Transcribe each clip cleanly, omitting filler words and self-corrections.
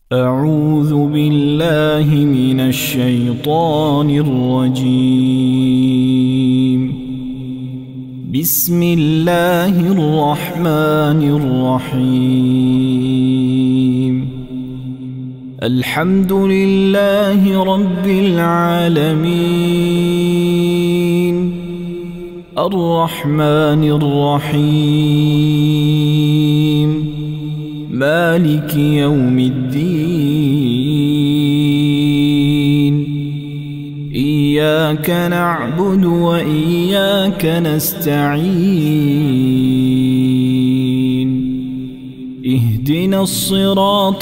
أعوذ بالله من الشيطان الرجيم. بسم الله الرحمن الرحيم. الحمد لله رب العالمين، الرحمن الرحيم، مالك يوم الدين. إياك نعبد وإياك نستعين. اهدنا الصراط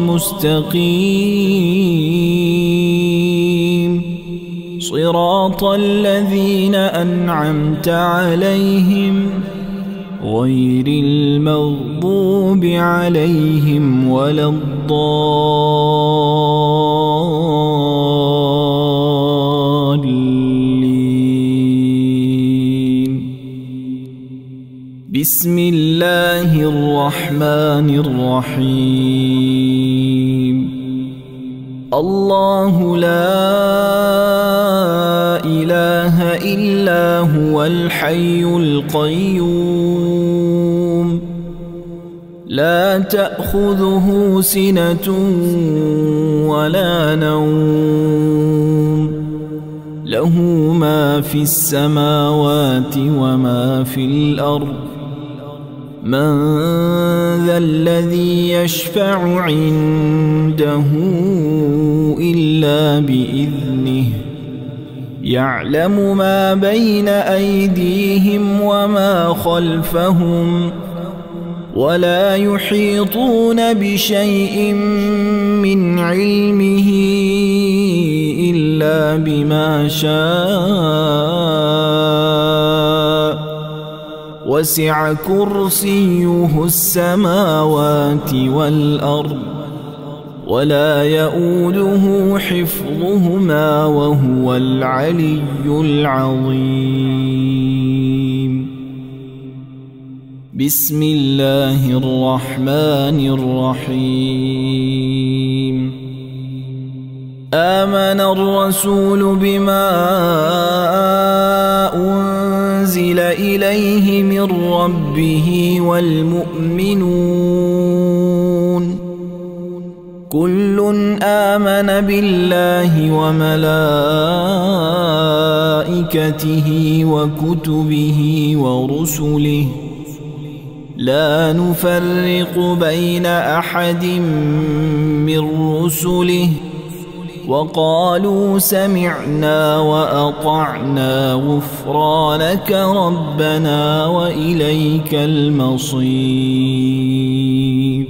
المستقيم، صراط الذين أنعمت عليهم غير المغضوب عليهم ولا الضالين. بسم الله الرحمن الرحيم. الله لا إله إلا هو الحي القيوم، لا تأخذه سنة ولا نوم، له ما في السماوات وما في الأرض. من ذا الذي يشفع عنده إلا بإذنه، يعلم ما بين أيديهم وما خلفهم، ولا يحيطون بشيء من علمه إلا بما شاء. وسع كرسيه السماوات والأرض، ولا يؤوده حفظهما وهو العلي العظيم. بسم الله الرحمن الرحيم. آمن الرسول بما أنزل إليه من ربه والمؤمنون، كل آمن بالله وملائكته وكتبه ورسله، لا نفرق بين أحد من رسله، وقالوا سمعنا وأطعنا غفرانك ربنا وإليك المصير.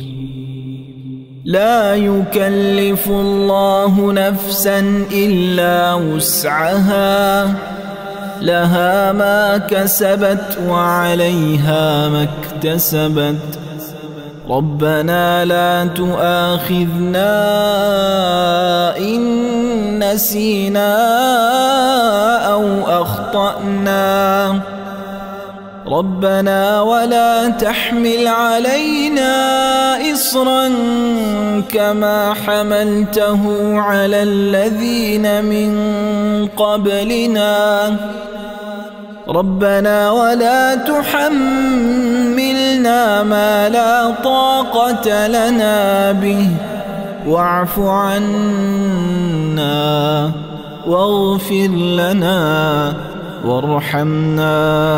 لا يكلف الله نفسا إلا وسعها، لها ما كسبت وعليها ما اكتسبت. ربنا لا تؤاخذنا إن نسينا أو أخطأنا، ربنا ولا تحمل علينا إصرا كما حملته على الذين من قبلنا، ربنا ولا تحملنا ما لا طاقة لنا به، واعف عنا واغفر لنا وارحمنا،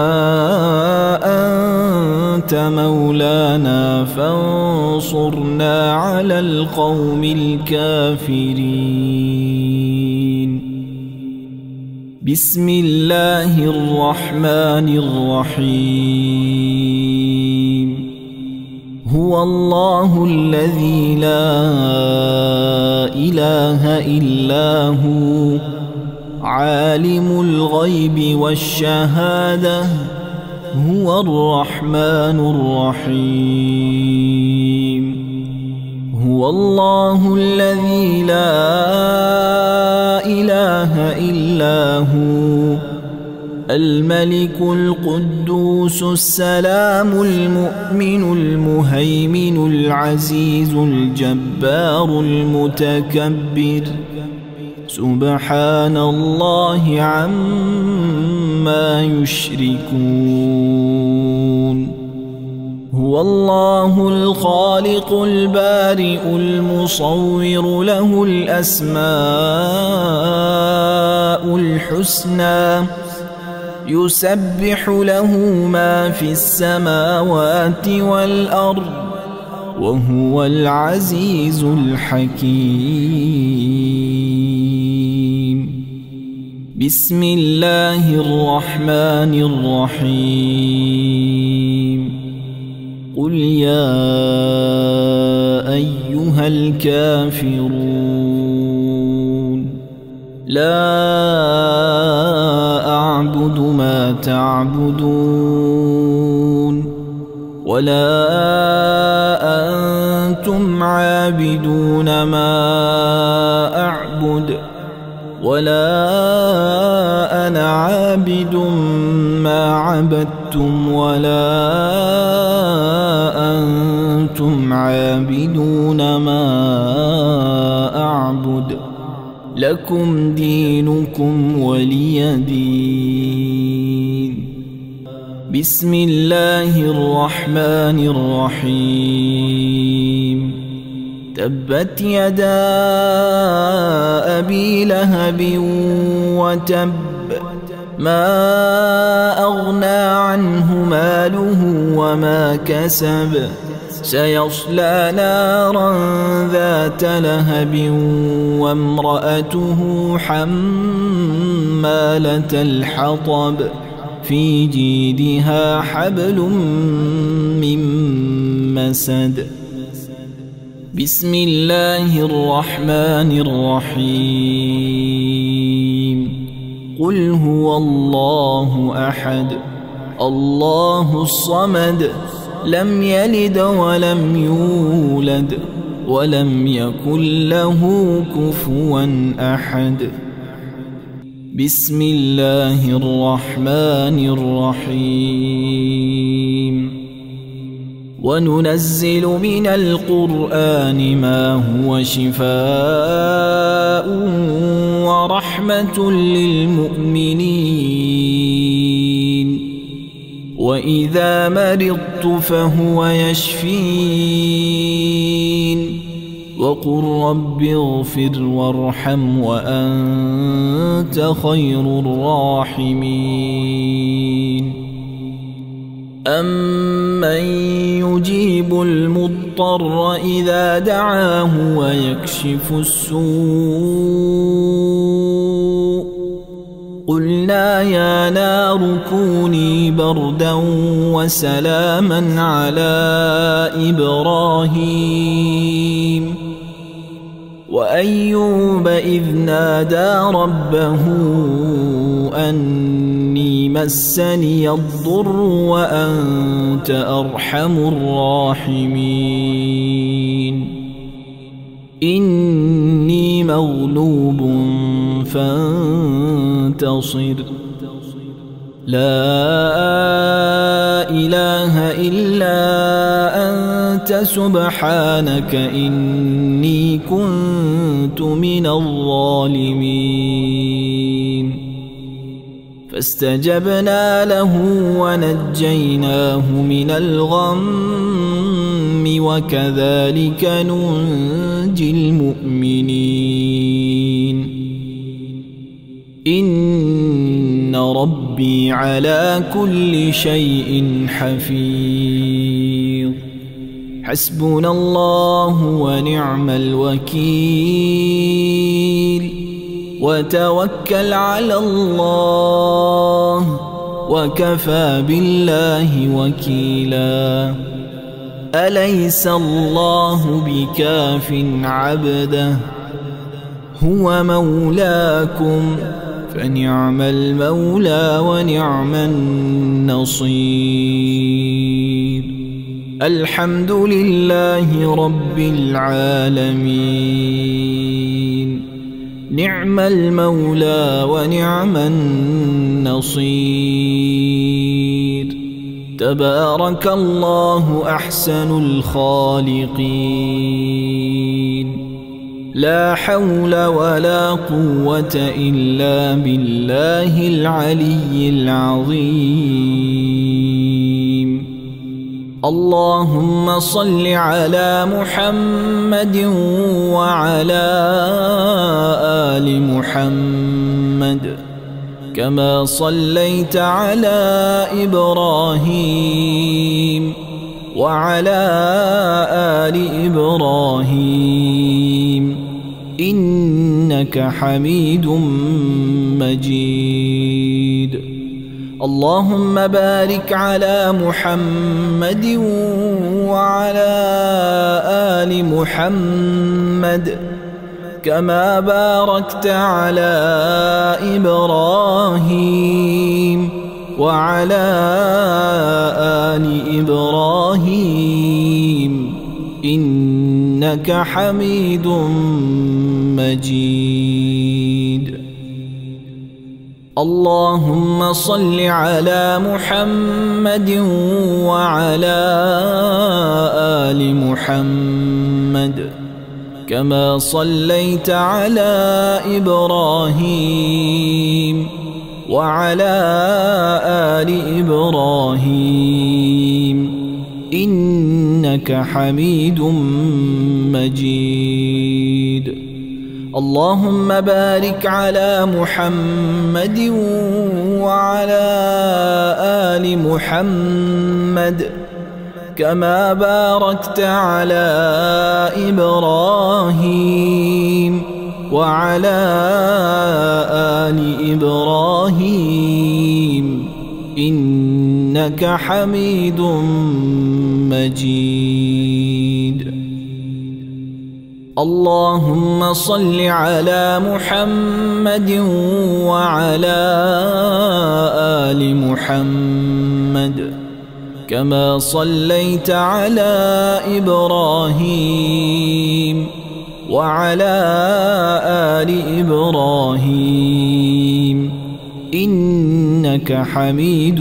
أنت مولانا فانصرنا على القوم الكافرين. بسم الله الرحمن الرحيم. هو الله الذي لا إله إلا هو، عالم الغيب والشهادة، هو الرحمن الرحيم. هو الله الذي لا إله إلا هو، الملك القدوس السلام المؤمن المهيمن العزيز الجبار المتكبر سبحان الله عما يشركون هو الله الخالق البارئ المصور له الأسماء الحسنى يسبح له ما في السماوات والأرض وهو العزيز الحكيم بسم الله الرحمن الرحيم قل يا أيها الكافرون لا أعبد ما تعبدون ولا أنتم عابدون ما أعبد ولا أنا عابد ما عبدتم ولا أنتم عابدون ما أعبد لكم دينكم ولي دين بسم الله الرحمن الرحيم تبت يدا أبي لهب وتب ما أغنى عنه ماله وما كسب سيصلى نارا ذات لهب وامرأته حمالة الحطب في جيدها حبل من مسد بسم الله الرحمن الرحيم قل هو الله أحد الله الصمد لم يلد ولم يولد ولم يكن له كفوا أحد بسم الله الرحمن الرحيم وننزل من القرآن ما هو شفاء ورحمة للمؤمنين وإذا مرضت فهو يشفين وقل رب اغفر وارحم وأنت خير الراحمين أمن يجيب المضطر إذا دعاه ويكشف السوء قلنا يا نار كوني بردا وسلاما على إبراهيم وأيوب إذ نادى ربه أني مسني الضر وأنت أرحم الراحمين إني مغلوب فانتصر لا إله إلا أنت سبحانك إني كنت من الظالمين فاستجبنا له ونجيناه من الغم وكذلك ننجي المؤمنين إن ربي على كل شيء حفيظ حسبنا الله ونعم الوكيل وتوكل على الله وكفى بالله وكيلا أليس الله بكاف عبده هو مولاكم فنعم المولى ونعم النصير الحمد لله رب العالمين نعم المولى ونعم النصير. تبارك الله أحسن الخالقين. لا حول ولا قوة إلا بالله العلي العظيم. اللهم صل على محمد وعلى آل محمد كما صليت على إبراهيم وعلى آل إبراهيم إنك حميد مجيد. اللهم بارك على محمد وعلى آل محمد كما باركت على إبراهيم وعلى آل إبراهيم إنك حميد مجيد. اللهم صل على محمد وعلى آل محمد كما صليت على إبراهيم وعلى آل إبراهيم إنك حميد مجيد. اللهم بارك على محمد وعلى آل محمد كما باركت على إبراهيم وعلى آل إبراهيم إنك حميد مجيد. اللهم صل على محمد وعلى آل محمد كما صليت على إبراهيم وعلى آل إبراهيم إنك حميد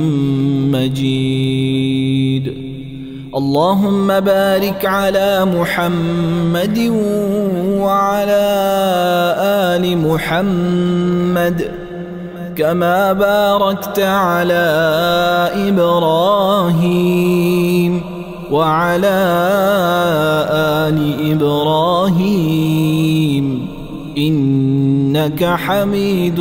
مجيد. اللهم بارك على محمد وعلى آل محمد كما باركت على إبراهيم وعلى آل إبراهيم إنك حميد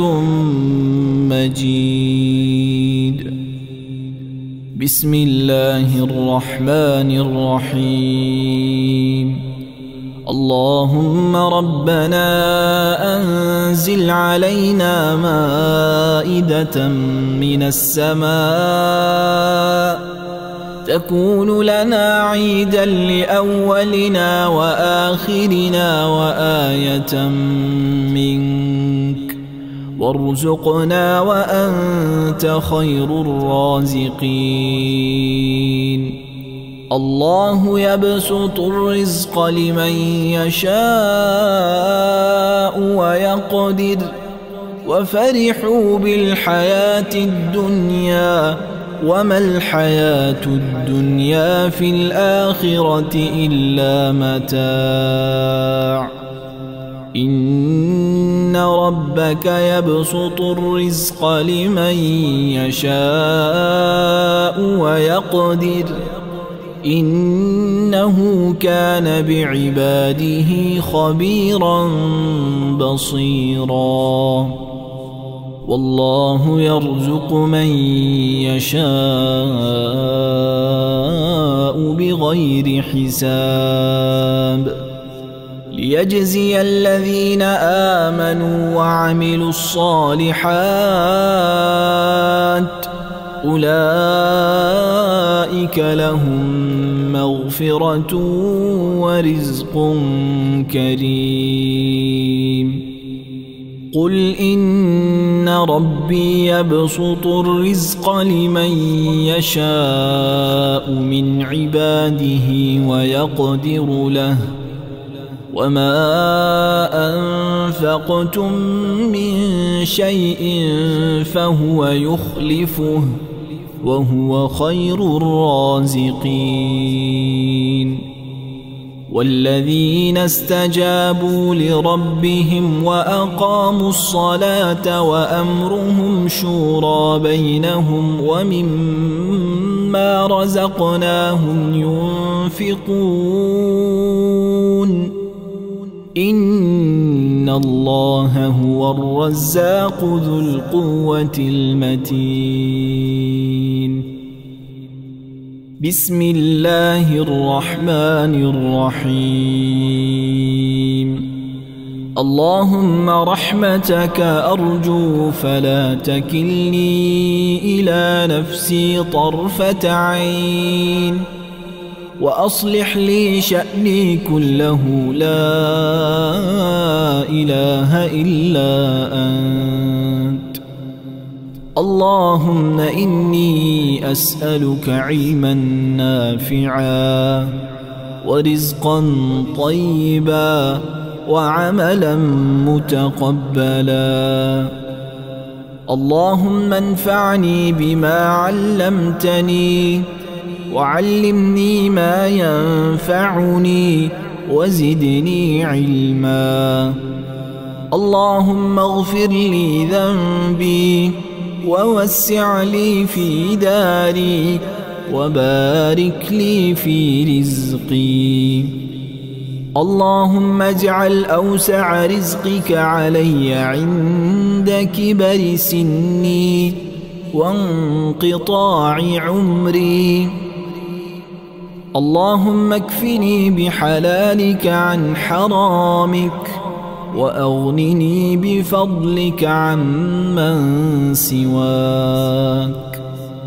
مجيد. بسم الله الرحمن الرحيم. اللهم ربنا أنزل علينا مائدة من السماء تكون لنا عيدا لأولنا وآخرنا وآية منك وارزقنا وأنت خير الرازقين. الله يبسط الرزق لمن يشاء ويقدر وفرحوا بالحياة الدنيا وما الحياة الدنيا في الآخرة إلا متاع. إن ربك يبسط الرزق لمن يشاء ويقدر إنه كان بعباده خبيرا بصيرا. والله يرزق من يشاء بغير حساب ليجزي الذين آمنوا وعملوا الصالحات أولئك لهم مغفرة ورزق كريم. قل إن ربي يبسط الرزق لمن يشاء من عباده ويقدر له وما أنفقتم من شيء فهو يخلفه وهو خير الرازقين والذين استجابوا لربهم وأقاموا الصلاة وأمرهم شورى بينهم ومما رزقناهم ينفقون إن الله هو الرزاق ذو القوة المتين. بسم الله الرحمن الرحيم. اللهم رحمتك أرجو فلا تكلني إلى نفسي طرفة عين وأصلح لي شأني كله لا إله إلا أنت. اللهم إني أسألك علما نافعا ورزقا طيبا وعملا متقبلا. اللهم انفعني بما علمتني وعلمني ما ينفعني وزدني علما. اللهم اغفر لي ذنبي ووسع لي في داري وبارك لي في رزقي. اللهم اجعل أوسع رزقك علي عند كبر سني وانقطاع عمري. اللهم اكفني بحلالك عن حرامك وأغنني بفضلك عمن سواك.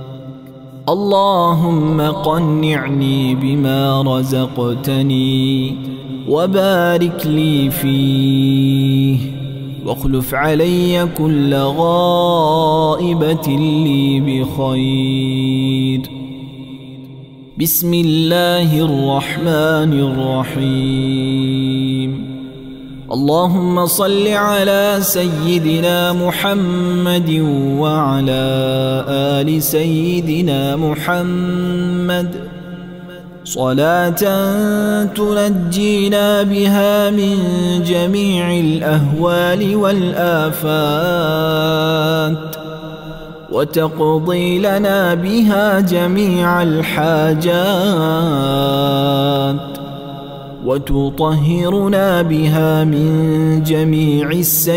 اللهم قنعني بما رزقتني وبارك لي فيه واخلف علي كل غائبة لي بخير. بسم الله الرحمن الرحيم. اللهم صل على سيدنا محمد وعلى آل سيدنا محمد صلاة تنجينا بها من جميع الأهوال والآفات وتقضي لنا بها جميع الحاجات وتطهرنا بها من جميع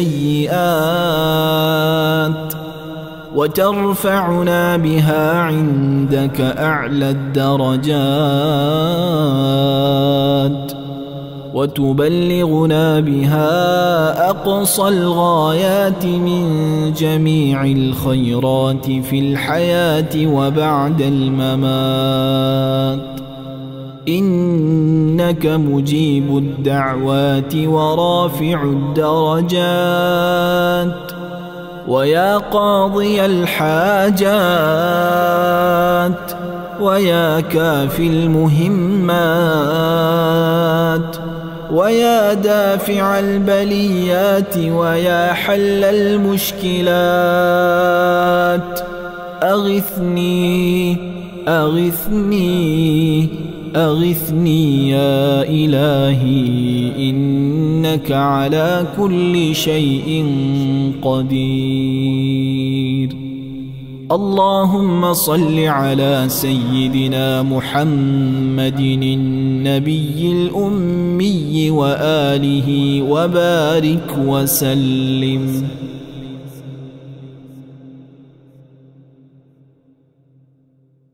السيئات وترفعنا بها عندك أعلى الدرجات وتبلغنا بها أقصى الغايات من جميع الخيرات في الحياة وبعد الممات. إنك مجيب الدعوات ورافع الدرجات ويا قاضي الحاجات ويا كافي المهمات ويا دافع البليات ويا حل المشكلات. أغثني أغثني أغثني يا إلهي إنك على كل شيء قدير. اللهم صل على سيدنا محمد النبي الأمي وآله وبارك وسلم.